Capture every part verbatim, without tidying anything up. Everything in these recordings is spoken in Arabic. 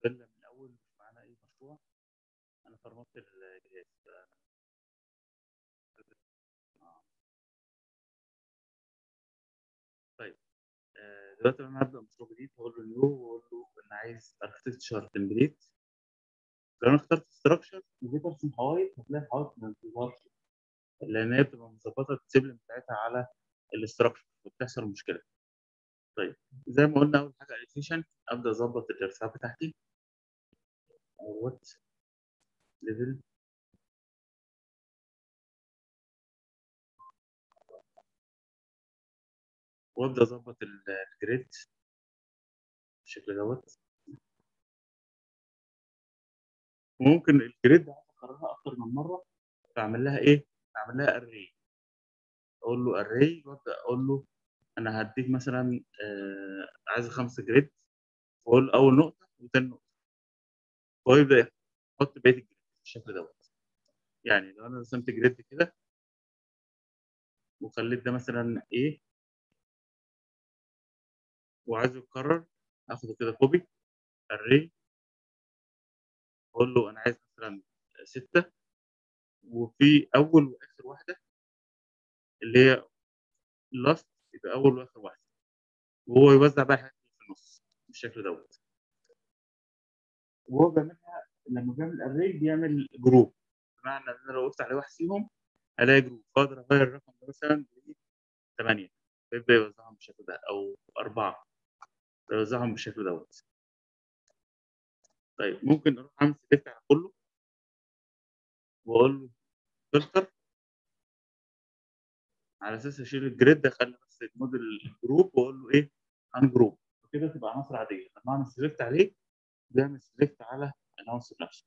فيلا من الأول مش معانا أي مشروع، أنا فرمت الجهاز ف آه. طيب آآ دلوقتي أنا هابدأ مشروع جديد هاقول له new وأقول له أنا عايز architecture template. لو أنا اخترت structure وجيت أرسم حوايط هتلاقي الحوايط ما بتظهرش، لإن هي بتبقى مضبطة السلم بتاعتها على الstructure فبتحصل مشكلة. طيب زي ما قُلنا أول حاجة elevation أبدأ أضبط الارتفاع بتاعتي. أهوّة level. وأبدأ أضبط ال الgrid بالشكل دوّة. وممكن الgrid عايز أكررها أكتر من مرّة فأعمل لها إيه، أعمل لها array. أقول له array وأبدأ أقول له أنا هادّيك مثلًا آآ عايز خمسة grid وأقول له أول نقطة وتاني نقطة. وهو يبدأ يحط بقية الgrid بالشكل دوّة. يعني لو أنا رسمت grid كده وخلّيت ده مثلًا A وعايزه يتكرر آخده كده copy array. أقول له أنا عايز مثلًا ستة وفي أول وآخر واحدة اللي هي last يبقى أول وآخر واحدة. وهو يوزّع بقى الحاجات اللي في النُص بالشكل دوّة. وهو بيعملها لمّا بيعمل array بيعمل group بمعنى إن أنا لو وقفت على واحد فيهم هالاقي group فاقدر أغيّر الرقم ده مثلًا لتمانية فيبدأ يوزّعهم بالشكل ده أو أربعة فيوزّعهم بالشكل دوّة. طيب ممكن أروح أعمل select على كُلّه وأقول له filter على أساس أشيل الgrid أخلّي بس الmodel group وأقول له إيه ungroup وكده تبقى عناصر عادية. لمّا أعمل select عليه بيعمل select على العنصر نفسه.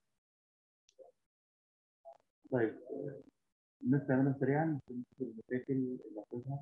طيب نبدأ نعملها سريعًا عشان نشوف المشاكل اللي هتظهر.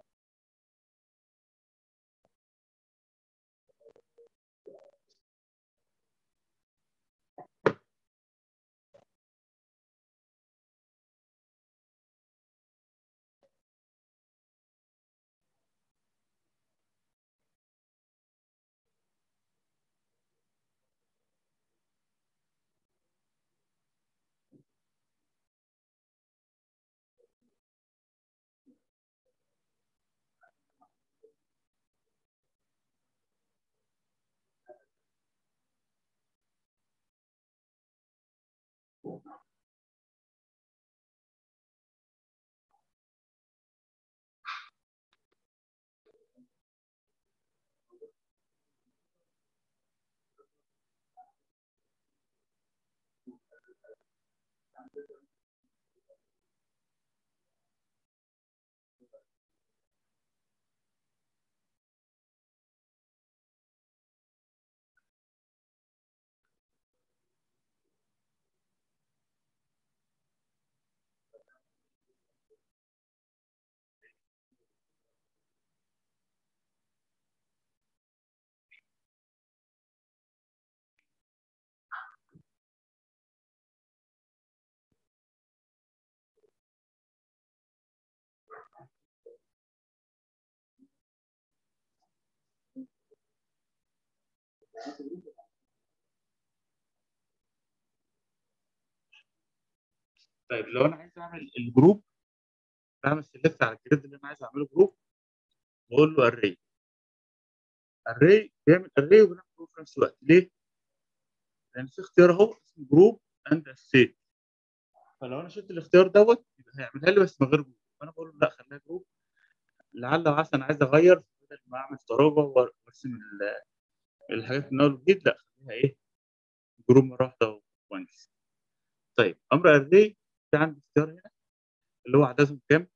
طيب لو أنا عايز أعمل الgroup باعمل select على الgrid اللي أنا عايز أعمله group وأقول له array. array بيعمل array وبيعمل group في نفس الوقت ليه؟ لإن في اختيار أهو اسمه group and associate. فلو أنا شِلت الاختيار دوّة يبقى هيعملها لي بس من غير group فأنا باقول له لأ خلّيها group لعل وعسى أنا عايز أغيّر بدل ما أعمل تراجع وار وارسم ال الحاجات من أول وجديد لأ خلّيها إيه group مرّة واحدة وانجز. طيب أمر array في عندي اختيار هنا اللي هو عددهم كام؟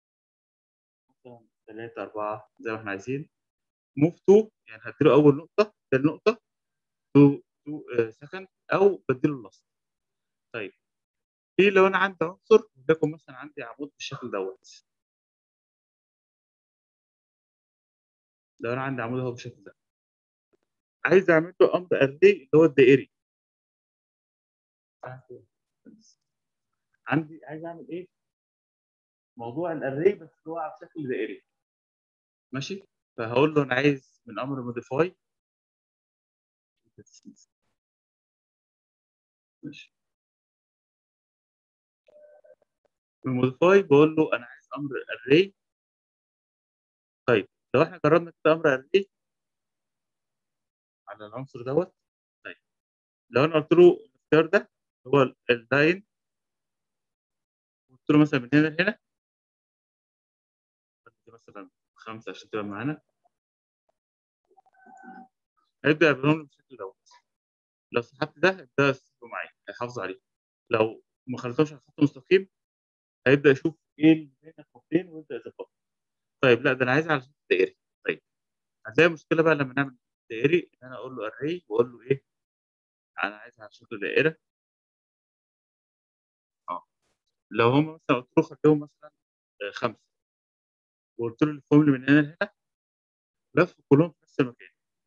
مثلًا تلاتة، أربعة زي ما إحنا عايزين. move to يعني هادّي له أول نقطة، تاني نقطة to to آآ second أو بادّي له الlast. طيب في لو أنا عندي عنصر وليكن مثلًا عندي عمود بالشكل دوّة. لو أنا عندي عمود أهو بالشكل ده. عايز أعمل له أمر array اللي هو الدائري. عندي عايز أعمل إيه؟ موضوع الarray بس اللي هو على شكل دائري. ماشي؟ فهاقول له أنا عايز من أمر modify ماشي. الموديفاي بقول له انا عايز امر اري. طيب لو احنا جربنا كده امر اري على العنصر دوت. طيب لو انا قلت له الاختيار ده هو اللاين، قلت له مثلا من هنا لهنا مثلا خمسه عشان تبقى معانا، هيبدا يعملهم لي بالشكل دوت. لو سحبت ده هيبدا يستخدمه معايا، هيحافظ عليه. لو ما خليتهمش على خط مستقيم هيبدا يشوف ايه اللي بين الخطين ويبدا يظبطه. طيب لا ده انا عايزها على شكل دائري. طيب هتلاقي المشكله بقى لما نعمل دائري ان انا اقول له اري واقول له ايه، انا عايزها على شكل دائره. اه لو هم مثلا قلت له خليهم مثلا آه، خمسه، وقلت له لفهم لي من هنا لهنا، لفوا كلهم في نفس المكان،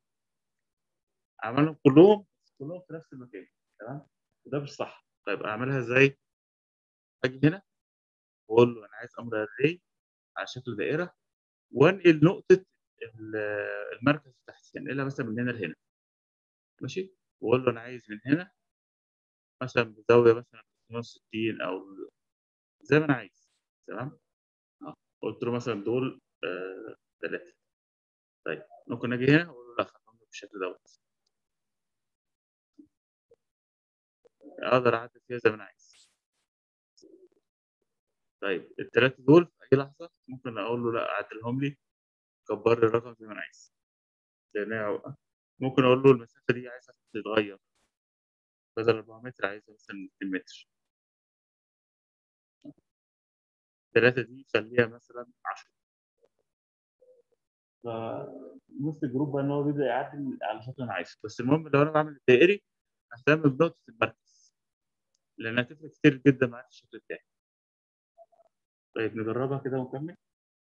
عملهم كلهم كلهم في نفس المكان. تمام، وده مش صح. طيب اعملها ازاي؟ اجي هنا واقول له انا عايز امر اري على شكل دائره، وانقل نقطه ال- المركز تحت، انقلها مثلا من هنا لهنا. ماشي، واقول له انا عايز من هنا مثلا بزاويه مثلا ثلاثمية وستين او زي ما انا عايز. تمام. اه قلت له مثلا دول ثلاثه. طيب ممكن اجي هنا واقول له لا خليهم بالشكل دوت، اقدر اعدل فيها زي ما انا عايز. طيب الثلاثه دول في اي لحظه ممكن اقول له لا اعدلهم لي، كبر لي الرقم زي ما انا عايز. لان هي- ممكن اقول له المسافه دي عايزها تتغير، بدل اربعة متر عايزها مثلا اتنين متر. الثلاثه دي خليها مثلا عشرة. فنص الجروب بقى ان هو بيبدا يعدل على شكل انا عايزه. بس المهم لو انا بعمل الدائري اهتم بنقطه المركز، لانها هتفرق كتير جدا معايا في الشكل بتاعي. طيب نجربها كده ونكمل.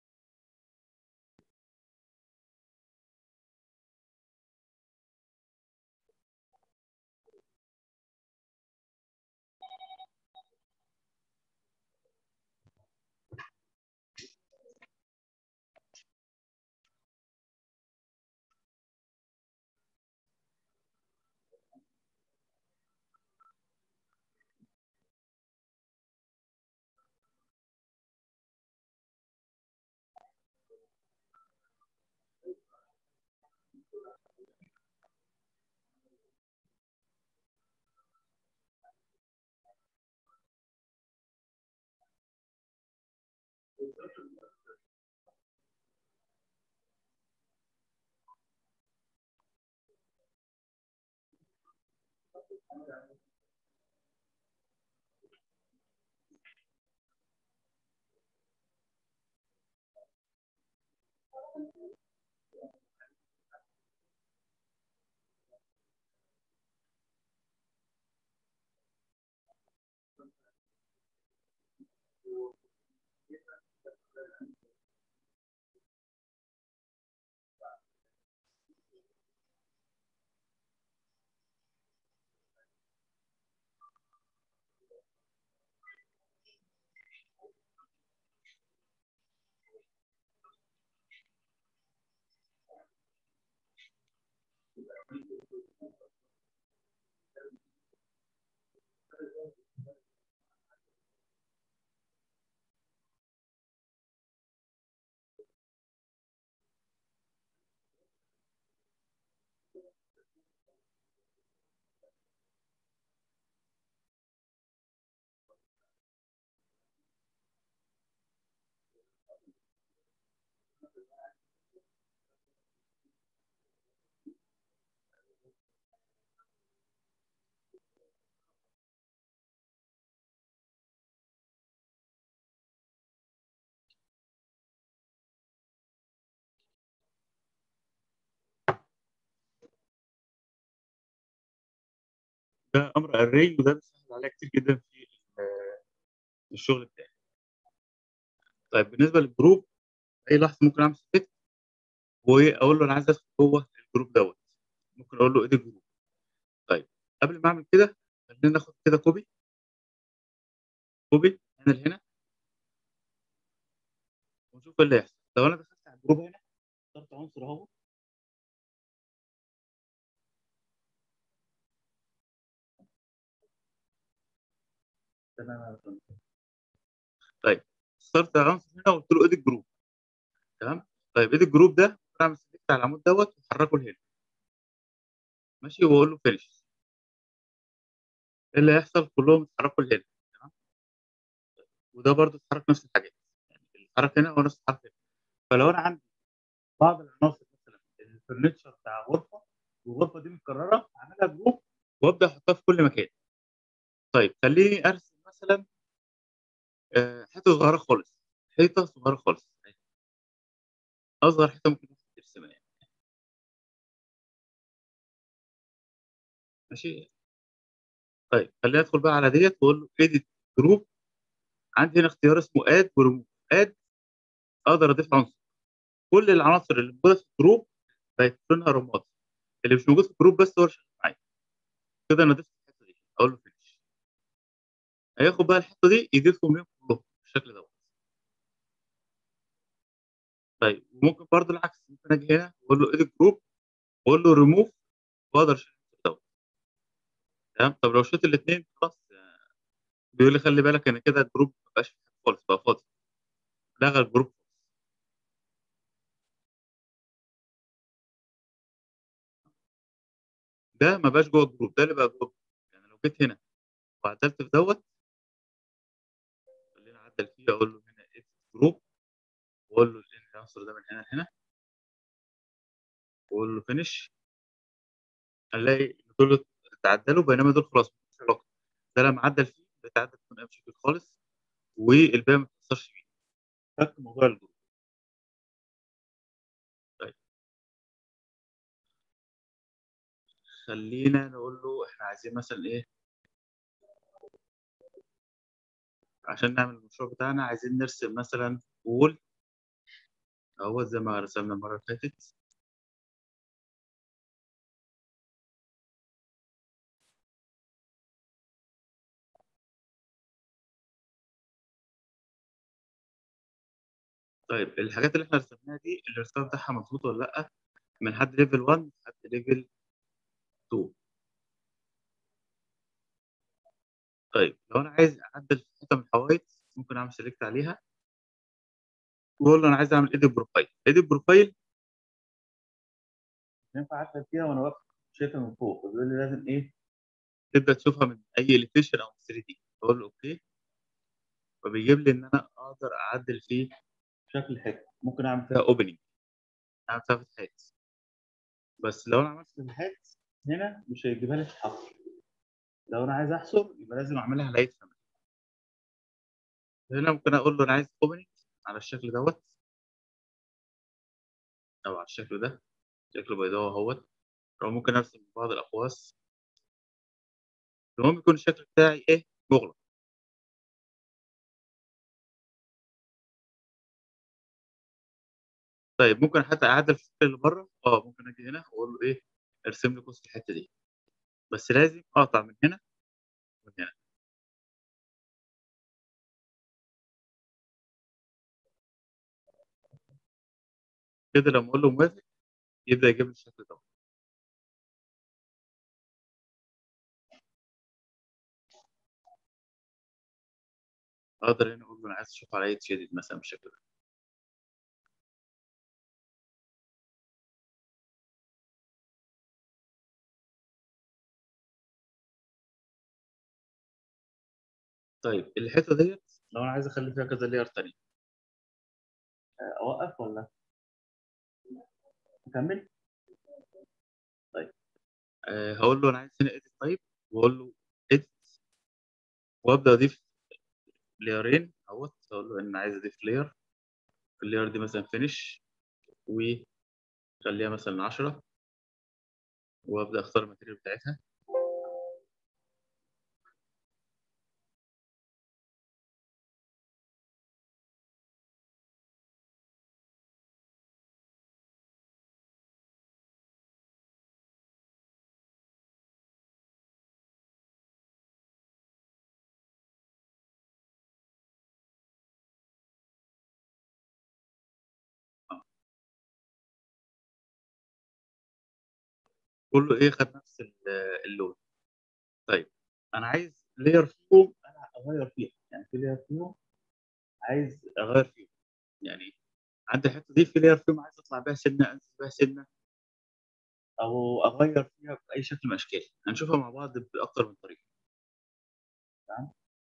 ده امر اري وده بيسهل عليا كتير جدا في في الشغل بتاعي. طيب بالنسبه للجروب، اي لحظه ممكن اعمل سيلكت واقول له انا عايز ادخل جوه الجروب دوت. ممكن اقول له ادي جروب. طيب قبل ما اعمل كده خلينا ناخد كده كوبي كوبي هنا لهنا ونشوف ايه اللي هيحصل. لو انا دخلت على الجروب هنا اخترت عنصر اهو، تمام. طيب اخترت عنصر هنا وقلت له ادي جروب. تمام. طيب ادي الجروب ده اعمل سيلكت على العمود دوت وحركه لهنا. ماشي، واقول له فينش. ايه اللي هيحصل؟ كلهم اتحركوا لهنا. تمام. وده برضه اتحرك نفس الحاجات، يعني اللي اتحرك هنا هو نفس الحركه هنا. فلو انا عندي بعض العناصر مثلا الفرنتشر بتاع غرفه والغرفه دي متكرره، اعملها جروب وابدا احطها في كل مكان. طيب خليني ارسم مثلا آه، حته صغيره خالص، حيطه صغيره خالص، اصغر حته ممكن ترسمها يعني. ماشي. طيب خلينا ندخل بقى على ديت واقول له اديت جروب. عندي هنا اختيار اسمه اد وريموف. اد اقدر اضيف عنصر. كل العناصر اللي موجوده في الجروب بقت لونها رمادي، اللي مش موجود في الجروب بس هو اللي شغال معايا. كده انا ضفت الحته دي، اقول له فينش. هياخد بقى الحته دي يضيفهم ليهم كلهم بالشكل دوت. طيب وممكن برضه العكس، ممكن اجي هنا واقول له اديت جروب واقول له ريموف واقدر اشيل العنصر دوت. تمام. طب لو شلت الاثنين خلاص، بيقول لي خلي بالك ان كده الجروب ما بقاش فيه حاجة خالص، بقى فاضي. لغى الجروب. ده ما بقاش جوه الجروب، ده اللي بقى جوه الجروب. يعني لو جيت هنا وعدلت في دوت، خلينا اعدل فيه، اقول له هنا اديت جروب واقول له ان العنصر ده من هنا لهنا واقول له فينش. هنلاقي إن دول اتعدلوا بينما دول خلاص مش علاقه. ده لما عدل فيه بيتعدل بدون اي مشاكل خالص، والباقي ما بتاثرش فيه. فك موضوع الجروب. طيب خلينا نقول له احنا عايزين مثلا ايه عشان نعمل المشروع بتاعنا. عايزين نرسم مثلا وول اهو زي ما رسمنا المره اللي فاتت. طيب الحاجات اللي احنا رسمناها دي الارتفاع بتاعها مظبوط ولا لا؟ من حد ليفل واحد لحد ليفل اتنين. طيب لو انا عايز اعدل في حته من الحوايط ممكن اعمل سيلكت عليها واقول له انا عايز اعمل ايديت بروفايل. ايديت بروفايل ينفع اعدل فيها وانا واقف شايفها من فوق، فبيقول لي لازم ايه تبدا تشوفها من اي اليفيشن او من ثري دي. اقول له اوكي، فبيجيب لي ان انا اقدر اعدل فيه شكل الحته. ممكن اعمل فيها اوبننج، اعمل فيها فتحات. بس لو انا عملت فتحات هنا مش هيجيبها لي في الحصر. لو انا عايز احصر يبقى لازم اعملها على ايد فمن. هنا ممكن اقول له انا عايز اوبننج على الشكل دوت او على الشكل ده، شكل بيضاوي اهوت. او ممكن ارسم بعض الاقواس. المهم يكون الشكل بتاعي ايه مغلق. طيب ممكن حتى اعدل في الشكل اللي بره. اه ممكن اجي هنا واقول له ايه ارسم لي قوس الحته دي، بس لازم اقطع من هنا ومن هنا. كده لما اقول له موافق يبدا يجيب لي الشكل ده. اقدر هنا اقول له انا عايز اشوف على ايد شديد مثلا بالشكل ده. طيب الحته ديت لو انا عايز اخلي فيها كذا لير تاني، اوقف ولا اكمل؟ طيب أه هقول له انا عايز هنا اديت طيب، واقول له اديت وابدا اضيف ليرين اهوت. اقول له ان انا عايز اضيف لير. اللير دي مثلا فينش وخليها مثلا عشرة، وابدا اختار الماتيريال بتاعتها. آه. كله ايه خد نفس ال- اللون. طيب انا عايز لير فيهم انا اغير فيها، يعني في لاير فيهم عايز اغير فيهم، يعني عندي الحته دي في لاير فيهم عايز اطلع بيها سنه، انزل بيها سنه، او اغير فيها باي شكل من الاشكال. هنشوفها مع بعض باكتر من طريقه. تمام.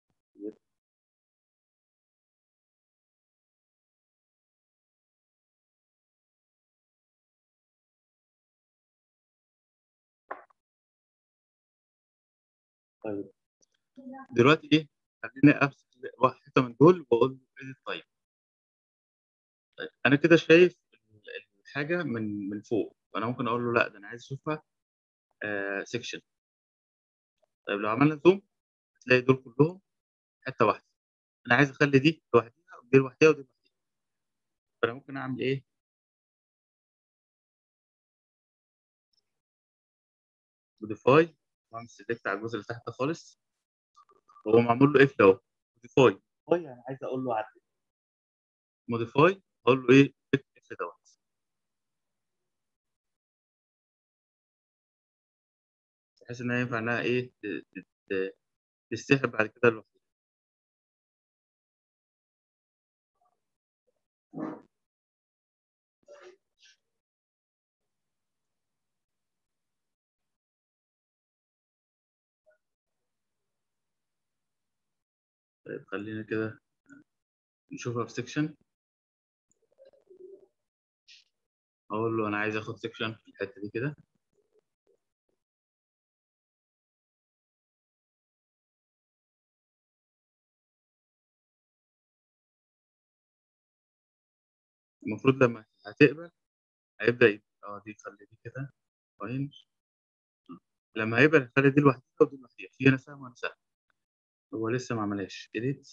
طيب دلوقتي ايه، خليني امسك واحد حته من دول واقول له ايه. طيب طيب انا كده شايف ال- الحاجه من من فوق، فانا ممكن اقول له لا ده انا عايز اشوفها آه سيكشن. طيب لو عملنا زوم هتلاقي دول كلهم حته واحده، انا عايز اخلي دي لوحديها ودي لوحديها ودي لوحديها، فانا ممكن اعمل ايه، موديفاي واعمل سيلكت على الجزء اللي تحت خالص، هو معمول له اف اهو، موديفاي موديفاي يعني عايز اقول له عدل، موديفاي اقول له ايه اف دوت، بحيث انها ينفع انها ايه ت- ت- تستحب بعد كده لوحدها. طيب خلينا كده نشوفها في سيكشن، اقول له انا عايز اخد سيكشن في الحته دي كده، المفروض لما هتقبل هيبدا يبقى اه دي، خلي دي كده فاين، لما هيبقى خلي دي لوحدها ودي لوحدها، في هنا سهم وهنا سهم، هو لسه ما عملهاش اديت،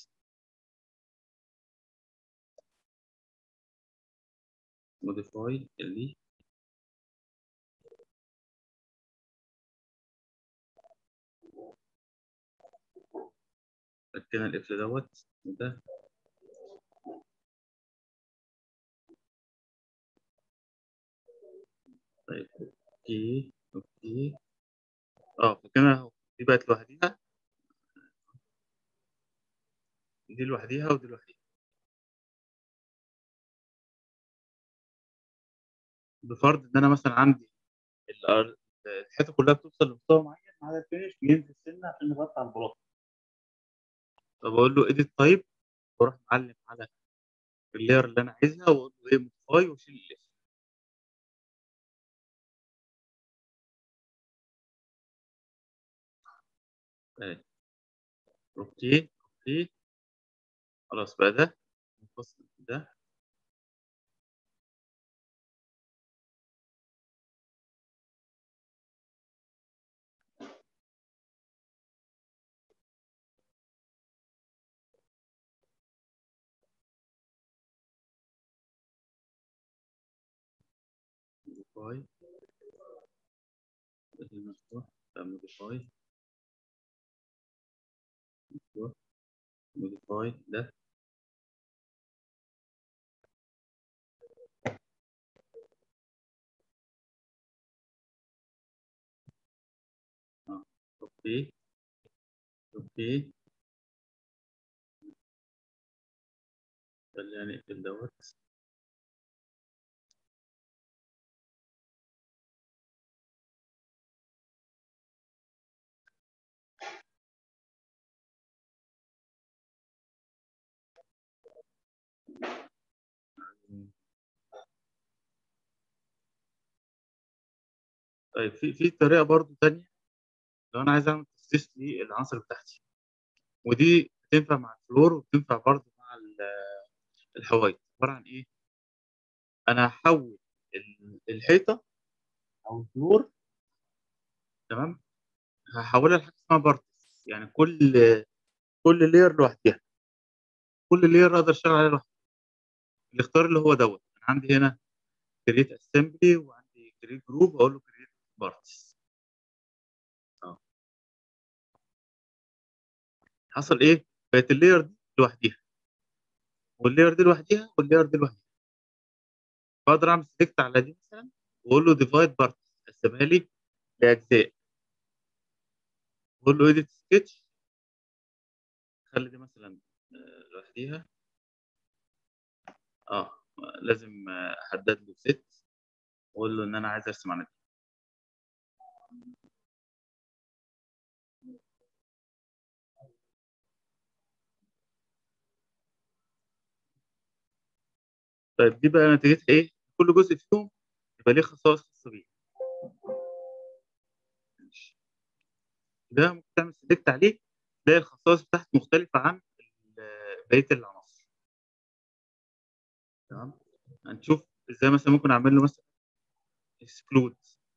موديفاي اللي ركنا القفل دوت ده. طيب اوكي اوكي، اه فكده اهو دي بقت لوحديها، دي لوحديها ودي لوحديها، بفرض ان انا مثلا عندي الأر- الحته كلها بتوصل لمستوى معين ما عدا الفينش بينزل سنه عشان نغطي على البلاط، فبقول له اديت تايب واروح معلم على اللاير اللي انا عايزها واقول له ايه موديفاي واشيل الليست. طيب، اوكي اوكي، خلاص بقى ده منفصل ده. موديفاي مفتوح، موديفاي مفتوح، موديفاي ده اه اوكي اوكي، خلينا نقفل دوت. طيب في في طريقه برضو تانية، لو انا عايز اعمل تخصيص للعناصر بتاعتي، ودي بتنفع مع الفلور وبتنفع برضو مع ال- الحوايط، عباره عن ايه، انا هحول ال- الحيطه او الفلور، تمام، هحولها لحاجه اسمها بارتس، يعني كل كل لير لوحدها، كل لير اقدر اشتغل عليها لوحدها. الاختيار اللي هو دوت، انا عندي هنا كريت اسمبلي وعندي كريت جروب، اقول له كريت بارتس. اه حصل ايه، بقت اللير دي لوحديها واللير دي لوحديها واللير دي لوحديها، فاقدر اعمل سيلكت على دي مثلا واقول له ديفايد بارتس، قسمها لي لاجزاء، واقول له اديت سكتش، خلي دي مثلا آه، لوحديها. اه لازم آه، احدد له ست واقول له ان انا عايز ارسم على دي. طيب دي بقى نتيجتها ايه؟ كل جزء فيهم يبقى ليه خصائص خاصه بيه. ماشي. ده ممكن تعمل سيلكت عليه تلاقي الخصائص بتاعته مختلفه عن ال- بقيه العناصر. تمام. هنشوف ازاي مثلا ممكن اعمل له مثلا اكسكلود.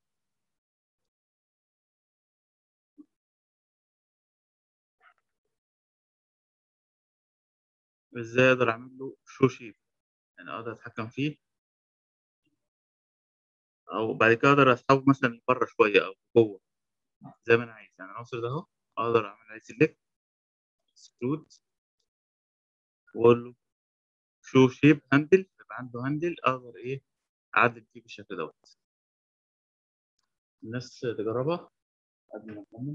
ازاي اقدر اعمل له شو شيب، يعني اقدر اتحكم فيه، او بعد كده اقدر اسحبه مثلا لبره شويه او جوه زي ما انا عايز. يعني العنصر ده اهو اقدر اعمل عليه سيلكت اكسكلود واقول له شو شيب هاندل، يبقى عنده هاندل اقدر ايه اعدل فيه بالشكل دوت. الناس تجربها قبل ما نكمل.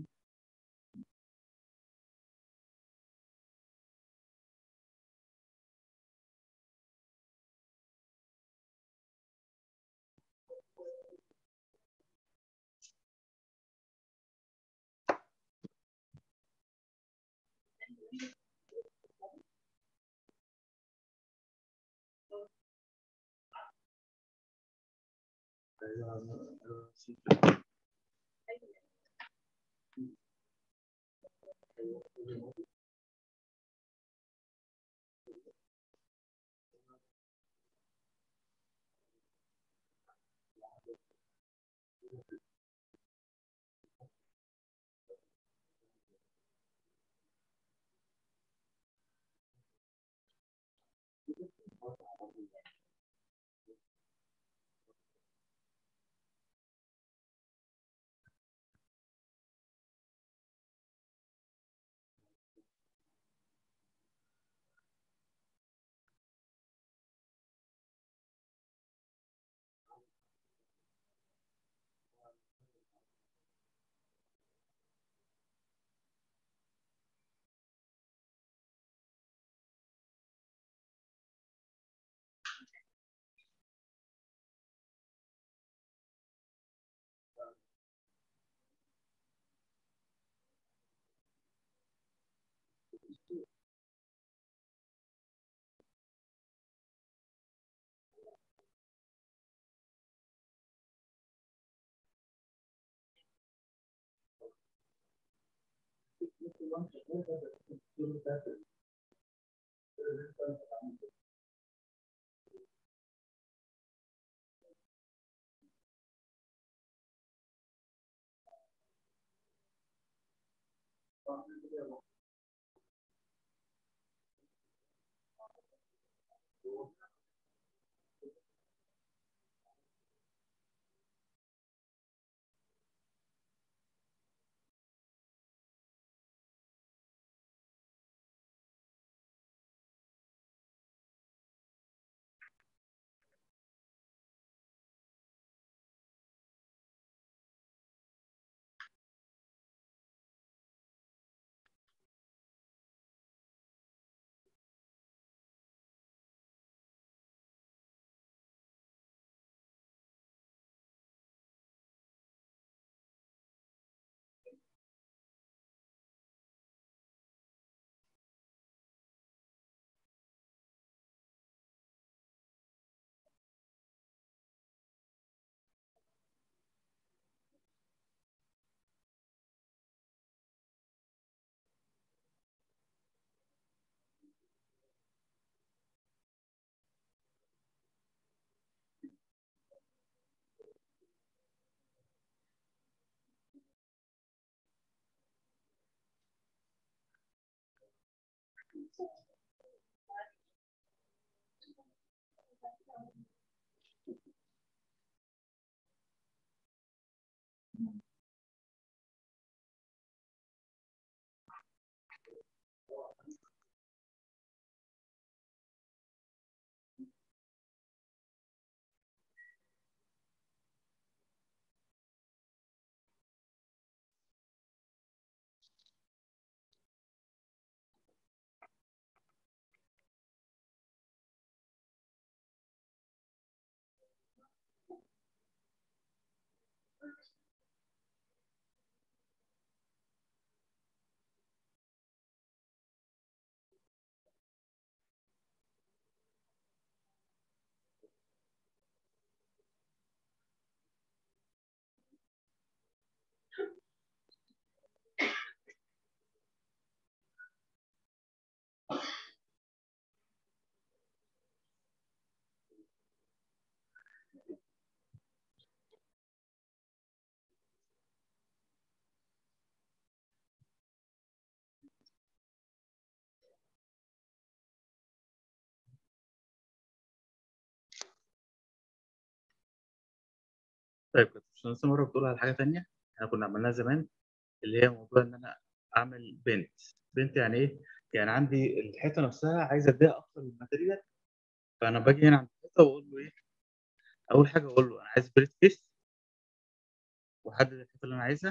طيب كنت باشمهندسة مرة بتقول على حاجة تانية إحنا كنا عملناها زمان، اللي هي موضوع إن أنا أعمل بينت، بينت يعني إيه؟ يعني عندي الحيطة نفسها عايز أديها أكتر من ماتيريال، فأنا باجي هنا عند الحيطة وأقول له إيه، أول حاجة أقول له أنا عايز بريت كيس وأحدد الحيطة اللي أنا عايزها،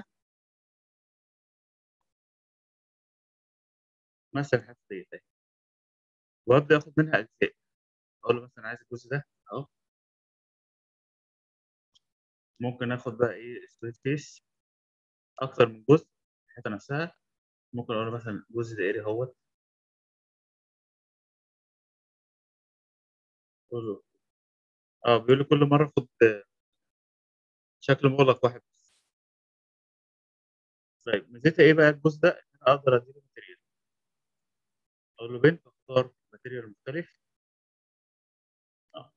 مثلًا الحيطة ديّة أهي، وأبدأ آخد منها أجزاء، أقول له مثلًا عايز الجزء ده أهو. ممكن آخد بقى إيه straight case أكتر من جزء، الحيطة نفسها، ممكن أقول له مثلًا جزء دائري أهوّة. أقول له آه، بيقول لي كل مرة خُد شكل مُغلق واحد بس. طيب ميزتها إيه بقى الجزء ده؟ إن أنا أقدر أدّي له ماتيريال. أقول له بينت أختار ماتيريال مختلف. آه.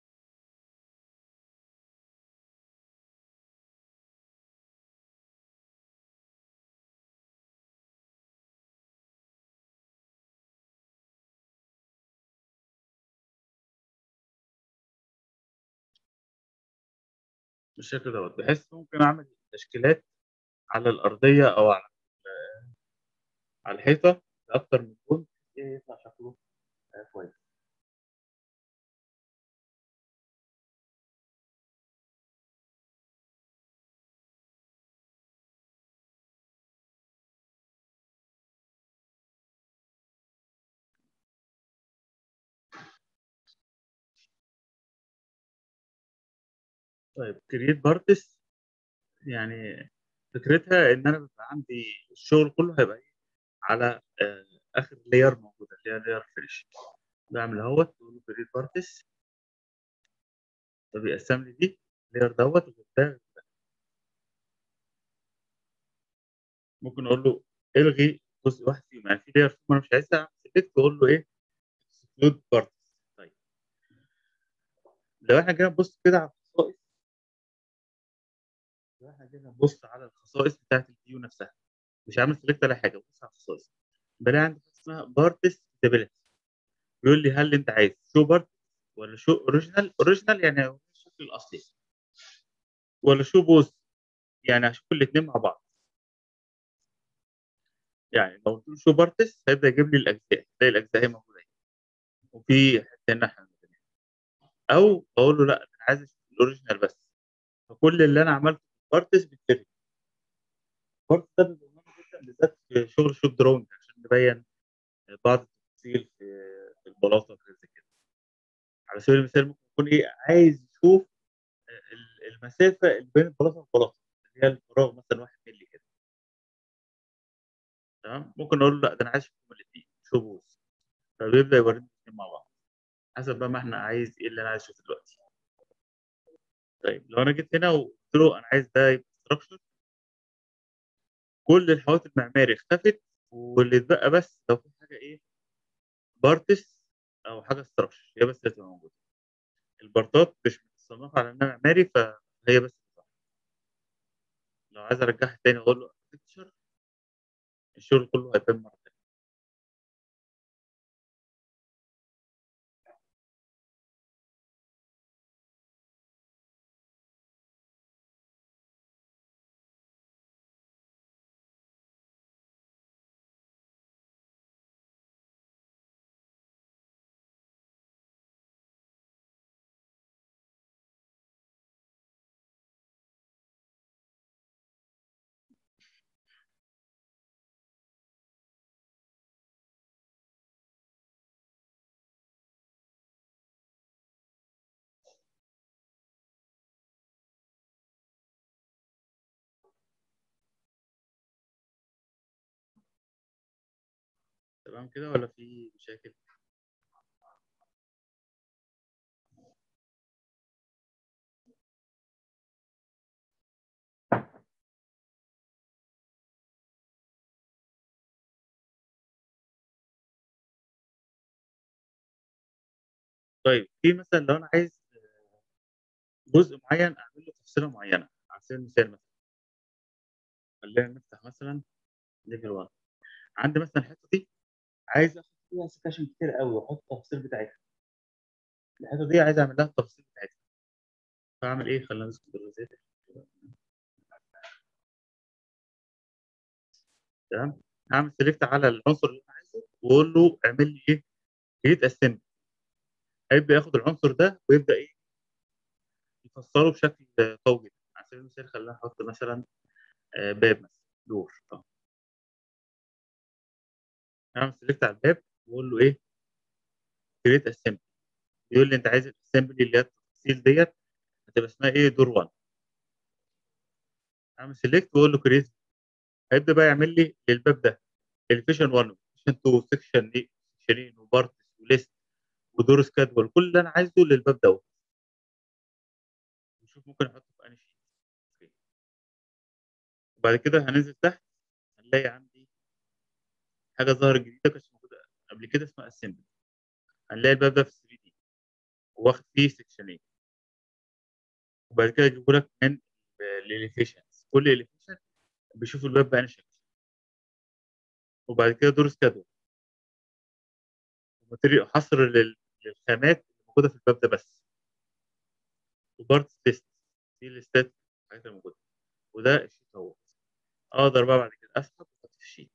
بالشكل دوّة، بحيث ممكن أعمل تشكيلات على الأرضية أو على ال على الحيطة بأكتر من لون بحيث يطلع شكله آآ كويس. طيب create parts يعني فكرتها إن أنا بيبقى عندي الشغل كله هيبقى إيه، على آآ آخر layer موجودة اللي هي layer finish. باعمل أهوّة باقول له create parts فبيقسّم لي دي layer دوّة وده ممكن أقول له الغي جزء واحد فيهم، يعني في layer فيهم أنا مش عايزها أعمل select وأقول له إيه exclude parts. طيب لو إحنا جينا نبُص كده على الخصائص لو إحنا جينا نبُص على الخصائص بتاعة الview نفسها، مش هاعمل select ولا حاجة، بابُص على الخصائص، بالاقي عندي حاجة اسمها parts stability بيقول لي هل أنت عايز show parts والّا show original original يعني هو الشكل الأصلي والّا show both يعني هاشوف الاتنين مع بعض. يعني لو قُلت له show parts هيبدأ يجيب لي الأجزاء، هتلاقي الأجزاء أهي موجودة أهي، وفي حتتين الناحية التانية، أو أقول له لأ أنا عايز أشوف الoriginal بس، فكل اللي أنا عملته في الparts بيتلغي. الparts ده بيبقى مهم جدًا بالذات في شغل shop drawing عشان نبيّن بعض التفاصيل في في البلاطة وحاجات زي كده. على سبيل المثال ممكن يكون إيه، عايز يشوف آآ ال المسافة اللي بين البلاطة والبلاطة، اللي هي الفراغ مثلًا واحد مِلّي كده. تمام، ممكن أقول له لأ ده أنا عايز أشوفهم الاتنين show both فبيبدأ يورّيني الاتنين مع بعض، حسب بقى ما إحنا عايز إيه اللي أنا عايز أشوفه دلوقتي. طيب لو أنا جيت هنا وقُلت له أنا عايز ده يبقى structure كل الحواف المعماري اختفت، واللي اتبقى بس لو في حاجة إيه parts أو حاجة structure هي بس اللي هتبقى موجودة. البارتات مش متصنفة على إنها معماري فهي بس اللي صح. لو عايز أرجّعها تاني وأقول له architecture الشغل كله هيبان مرّة تانية. تمام كده والّا في مشاكل؟ طيب في مثلًا لو أنا عايز جزء معيّن أعمل له تفصيلة معيّنة، على سبيل المثال مثلًا خلّينا نفتح مثلًا level one عندي مثلًا الحتّة دي عايز آخد فيها سكاشن كتير أوي وأحط التفاصيل بتاعتها، الحتّة دي عايز أعمل لها التفاصيل بتاعتها، فاعمل إيه؟ خلّينا نمسك الجزئية دي تمام. هعمل سيلكت على العنصر اللي انا عايزه واقول له اعمل لي ايه كريت اسمبلي. هيبدا ياخد العنصر ده ويبدا ايه يفسره بشكل قوي جدا. على سبيل المثال خلينا نحط مثلا آه، باب مثلا دور. طب هعمل سيلكت على الباب واقول له ايه كريت اسمبلي. يقول لي انت عايز الاسمبلي اللي هي التفاصيل ديت هتبقى اسمها ايه دور واحد. اعمل سيلكت واقول له كريت. هيبدا بقى يعمل لي للباب ده الفيشن واحد وفيشن اتنين سكشن دي سكشنين وبارتس وليست ودور سكادول كل اللي انا عايزه للباب دوت. نشوف ممكن احطه في انهي شيت. أوكي. وبعد كده هننزل تحت هنلاقي عندي حاجه ظهرت جديده كانت موجوده قبل كده اسمها اسمبلي. هنلاقي الباب ده في ثري دي واخد فيه سكشنين. وبعد كده يجيبوا لك من الاليفيشنز كل اليفيشن بيشوف الباب بأنهي شكل. وبعد كده دور سكادول وماتيريال حصر لل- للخامات اللي موجوده في الباب ده بس. وبارتس ليست دي الليستات الحاجات الموجوده. وده الشيت اهو. اقدر بقى بعد كده اسحب واحط في الشيت.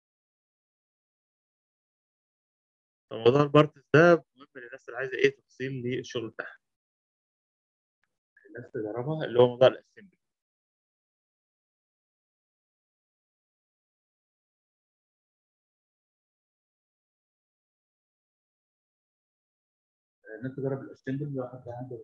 فموضوع البارتس ده مهم للناس اللي عايزه ايه تفصيل للشغل بتاعها. الناس تجربها اللي هو موضوع الاسمبلي. الناس تجرب الاسمبلي لو حد عنده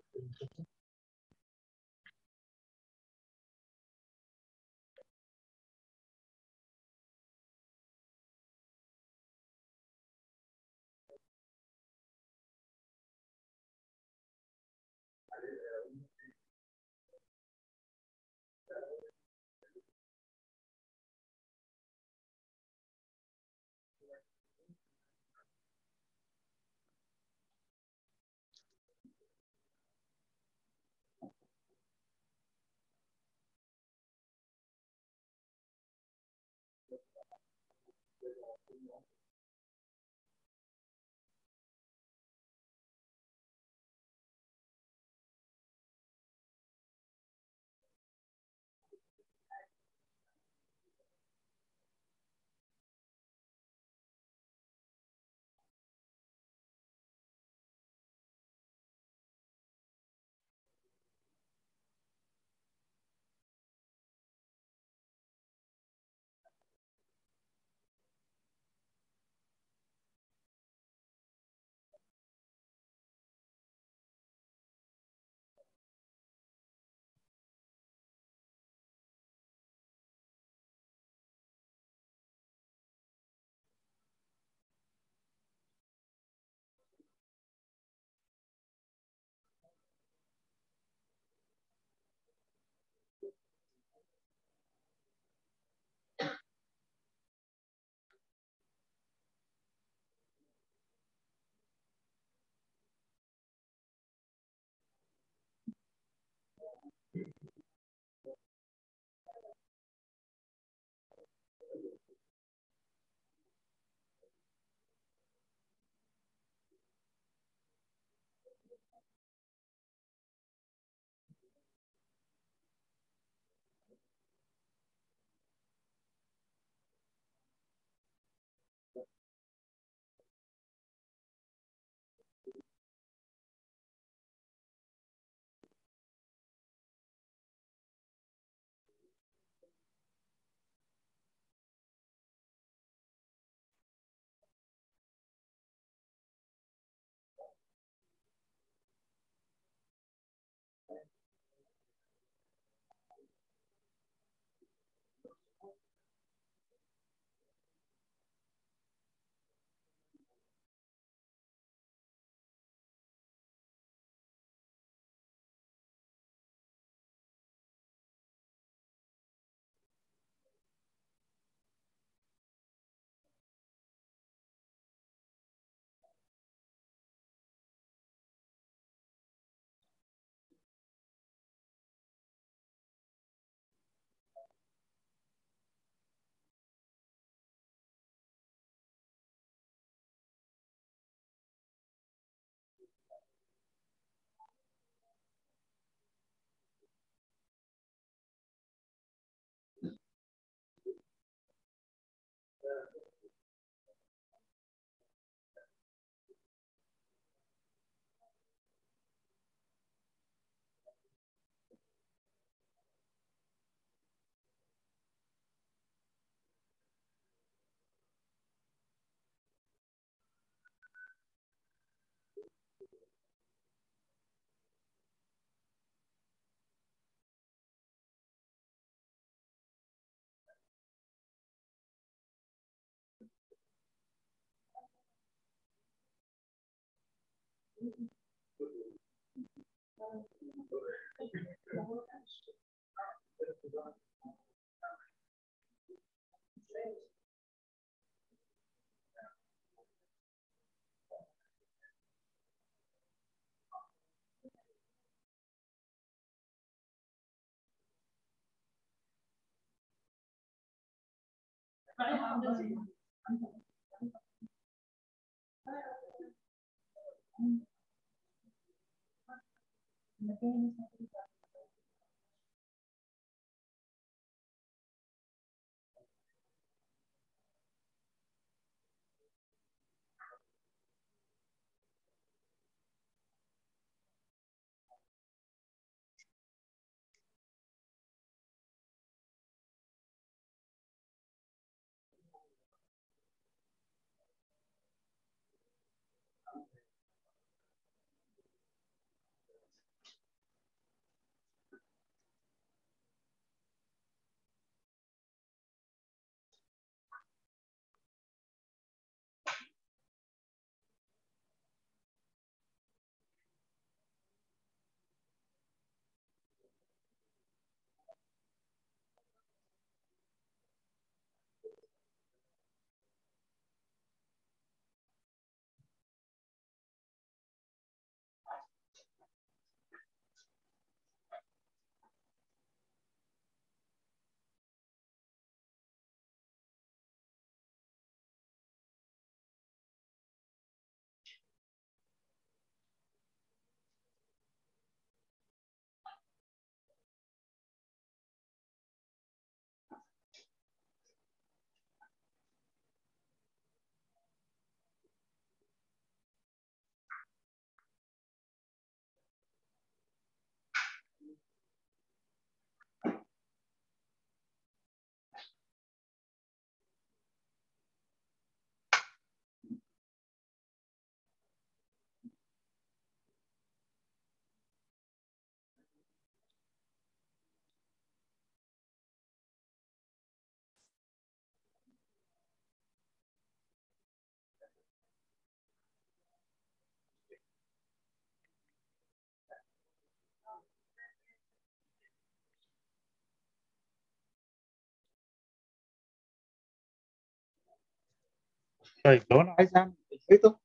طيب لو انا عايز اعمل الحيطه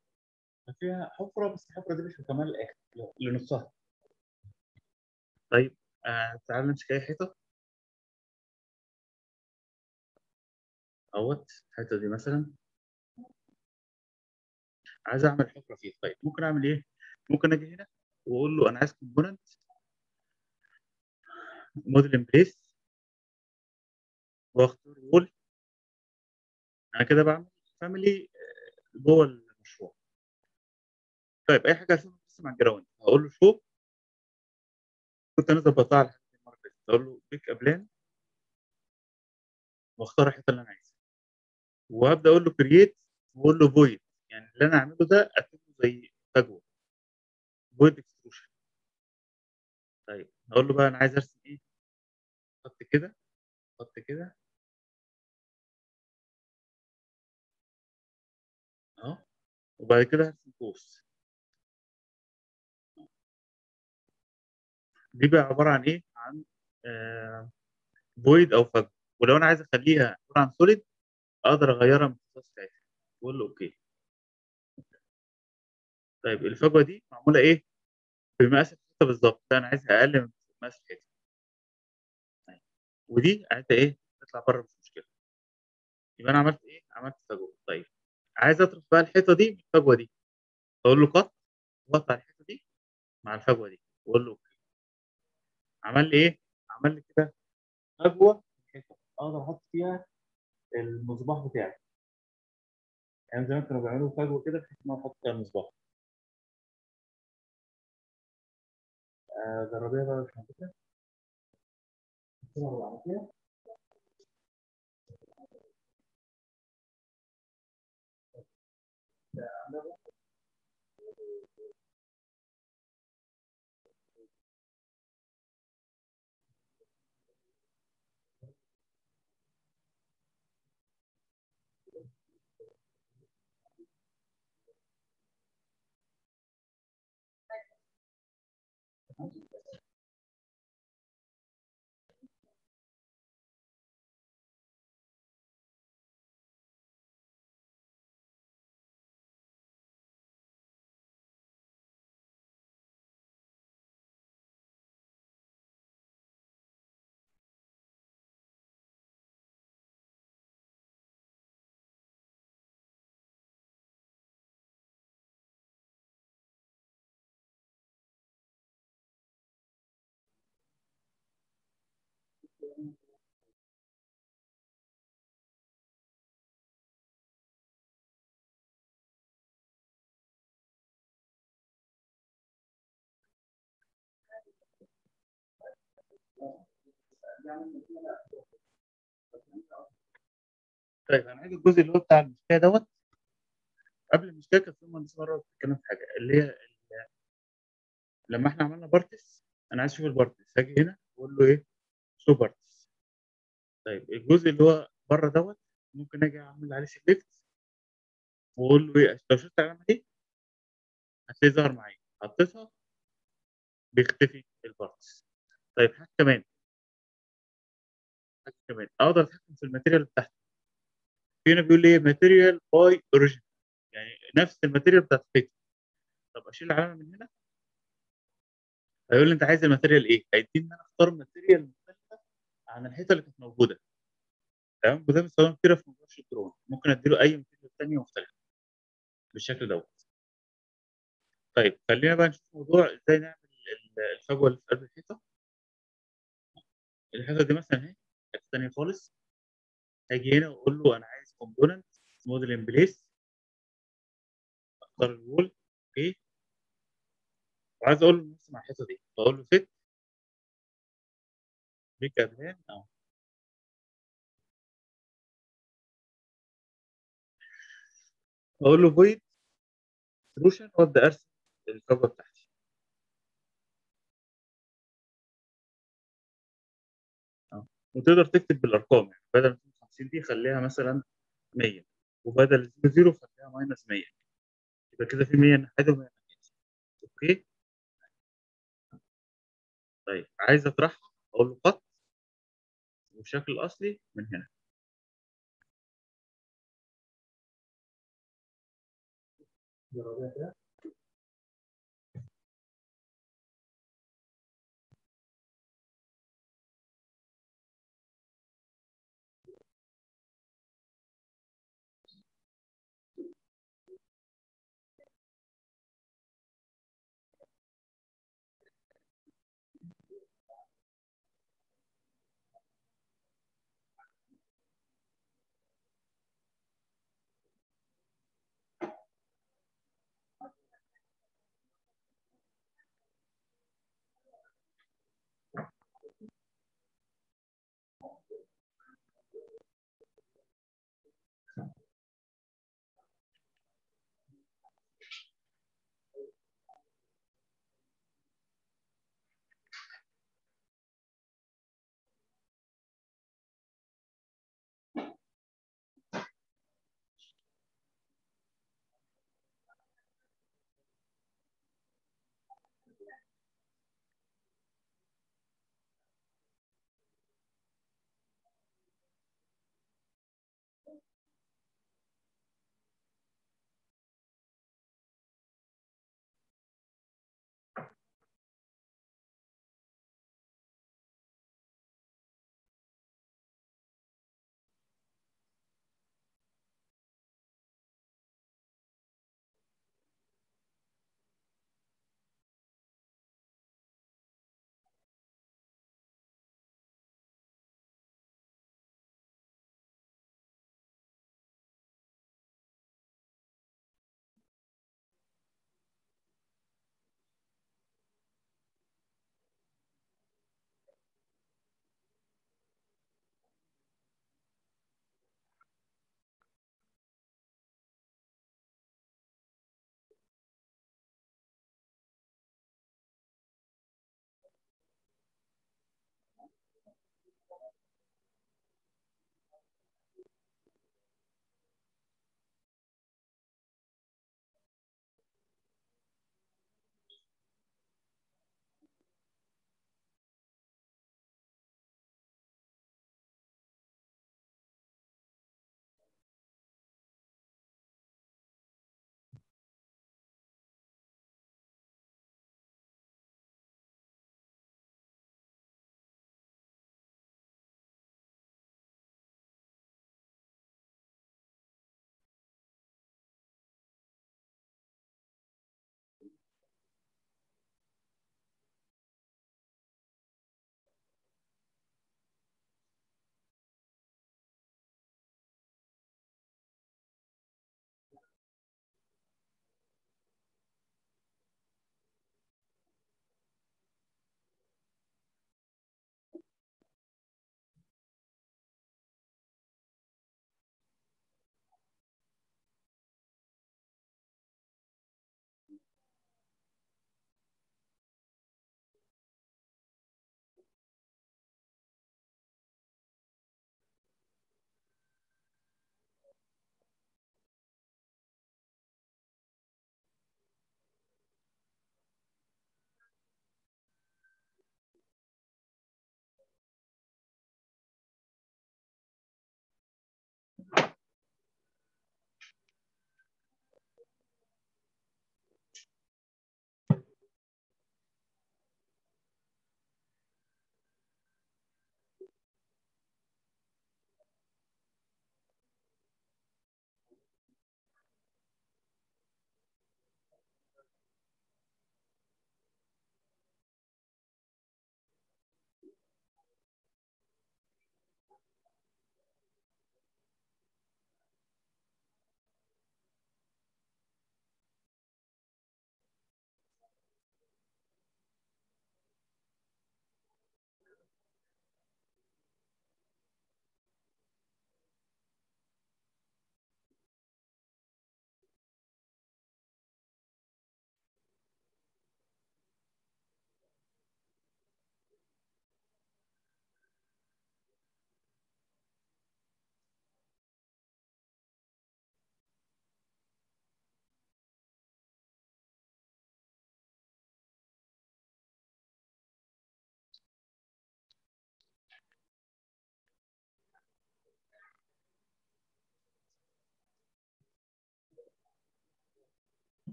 فيها حفره، بس الحفره دي مش مكمله الاخر، لنصها. طيب آه تعال نمسك اي حيطه اهوت. الحيطه دي مثلا عايز اعمل حفره فيها. طيب ممكن اعمل ايه؟ ممكن اجي هنا واقول له انا عايز كومبوننت موديل ان بليس، واختار وول. انا كده بعمل فاميلي جوه المشروع. طيب اي حاجه اساسا بس مع الجراوند هقول له شو. كنت انا ظبطتها على حاجه المره اللي فاتت، اقول له بيك ابلان واختار الحته اللي انا عايزها، وابدا اقول له كرييت واقول له فويد. يعني اللي انا اعمله ده اكتبه زي فجوه، فويد اكستروشن. طيب اقول له بقى انا عايز ارسم ايه، خط كده، خط كده اهو، وبعد كده هرسم قوس. دي بقى عباره عن ايه؟ عن آه فويد او فجوه. ولو انا عايز اخليها عباره عن سوليد اقدر اغيرها من الخصائص بتاعتها، واقول له اوكي. طيب الفجوه دي معموله ايه؟ بمقاس الحته بالظبط، لا انا عايزها اقل من مقاس الحته. طيب. ودي عايزه ايه؟ تطلع بره مش مشكله. يبقى انا عملت ايه؟ عملت فجوه. طيب عايز اطرح بقى الحيطه دي من الفجوه دي، اقول له قط، قطع الحته دي مع الفجوه دي، واقول له اوكي. عمل لي ايه؟ عمل لي كده فجوه في الحيطه اقدر احط فيها المصباح بتاعي. يعني زمان كانوا بيعملوا فجوه كده بحيث ان انا احط فيها المصباح. آه، جربيها بقى مش كده. طيب انا عايز الجزء اللي هو بتاع المشكله دوت. قبل المشكله كان في مهندس مره بتتكلم في حاجه اللي هي لما احنا عملنا بارتس. انا عايز اشوف البارتس، هاجي هنا واقول له ايه؟ شو بارتس. طيب الجزء اللي هو بره دوت ممكن اجي اعمل عليه سيلكت واقول له ايه؟ لو شفت العلامه دي هتلاقيه ظهر معايا، حطيتها بيختفي البارتس. طيب حاجه كمان، حاجه كمان اقدر اتحكم في الماتيريال بتاعتي. في هنا بيقول لي ايه؟ ماتيريال باي اوريجين، يعني نفس الماتيريال بتاعت الفكره. طب اشيل العلامه من هنا، هيقول لي انت عايز الماتيريال ايه؟ هيديني ان انا اختار ماتيريال مختلفه عن الحيطه اللي كانت موجوده. تمام، وده بيستخدم كتير في موضوع الشطرون، ممكن اديله اي ماتيريال ثانيه مختلفه بالشكل دوت. طيب خلينا بقى نشوف موضوع ازاي نعمل ال- الفجوه اللي في قلب الحيطه. الحيطه دي مثلا اهي حته ثانيه خالص. هاجي هنا واقول له انا عايز كومبوننت موديل ان بليس، اختار الوول. اوكي، وعايز اقول له نفس مع الحيطه دي، بقول له فيت بيك ابلان اهو. اقول له فويد سولوشن وابدا ارسم الفجوه بتاعتي اهو. وتقدر تكتب بالارقام، يعني بدل مئتين وخمسين دي خليها مثلا مية، وبدل صفر خليها ماينس مية. يبقى كده في مية ناحيه و100 ناحيه. اوكي. طيب عايز اطرحها، اقول له قط والشكل الاصلي من هنا.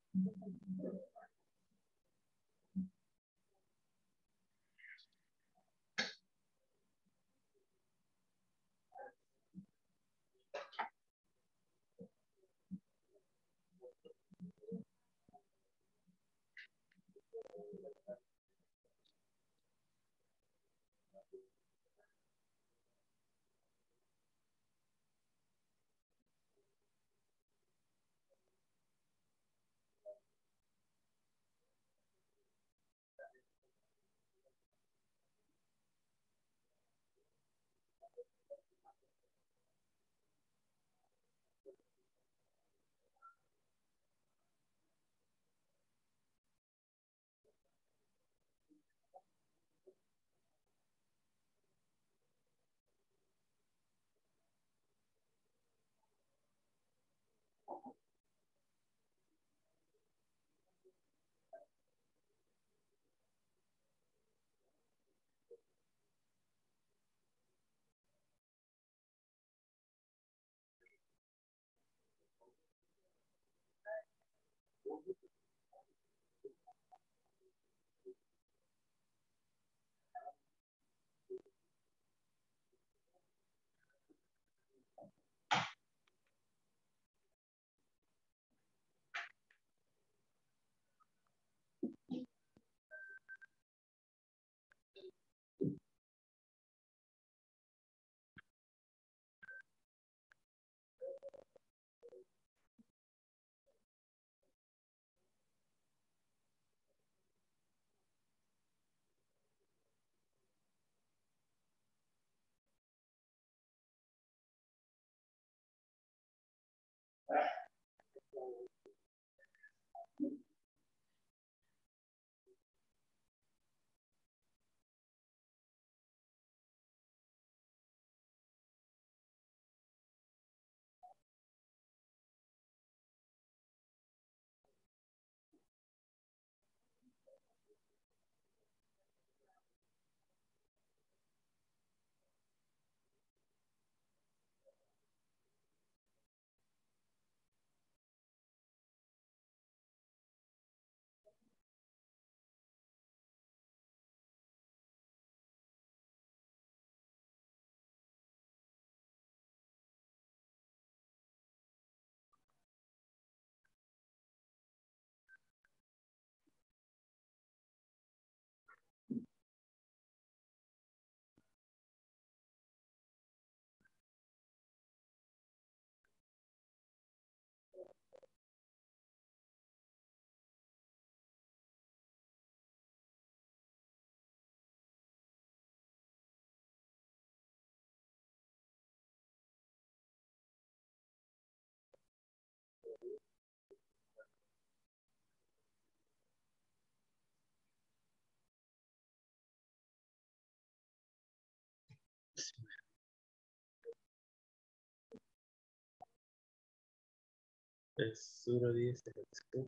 الصورة دي ستة.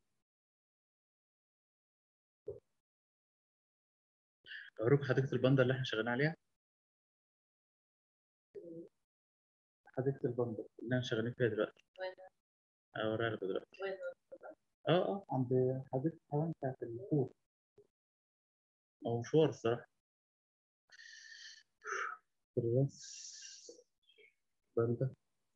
أوريكم حديقة البندر اللي احنا شغالين عليها. حديقة البندر اللي احنا شغالين فيها دلوقتي. أوريها لكم دلوقتي. اه اه عند حديقة الحيوان بتاعت الخوف. هو مشوار الصراحة. الراس بندر.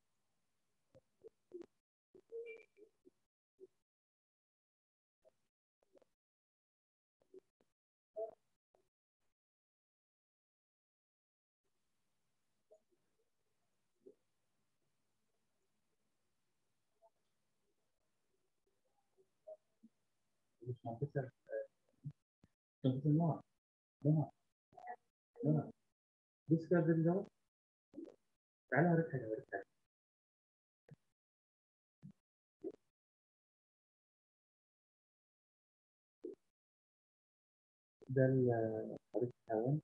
مش هندسة. هندسة النوع. نوع. نوع. بص كده ده. تعالى أوريك حاجة أوريك حاجة. ده ال- حديقة الحيوان.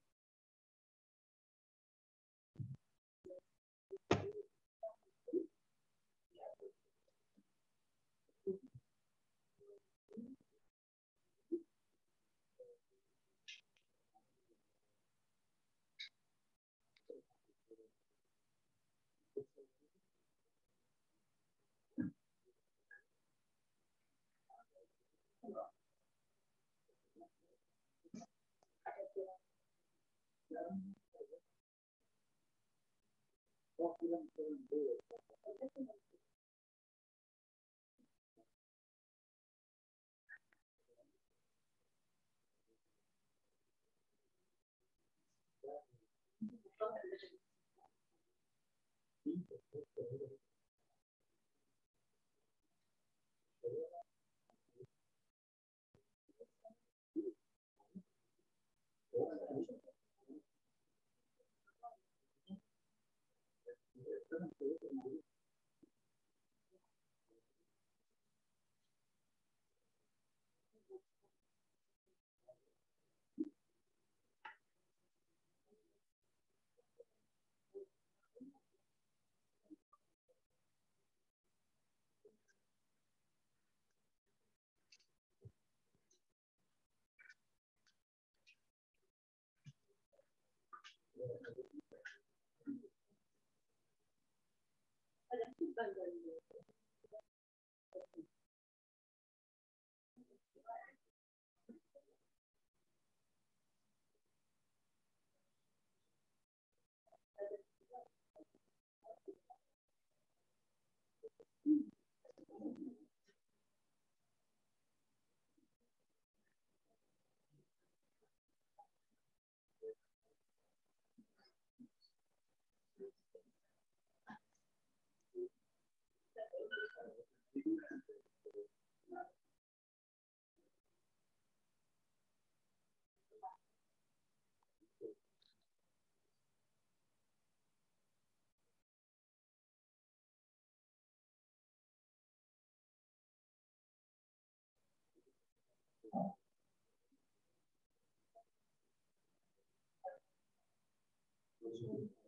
Thank you.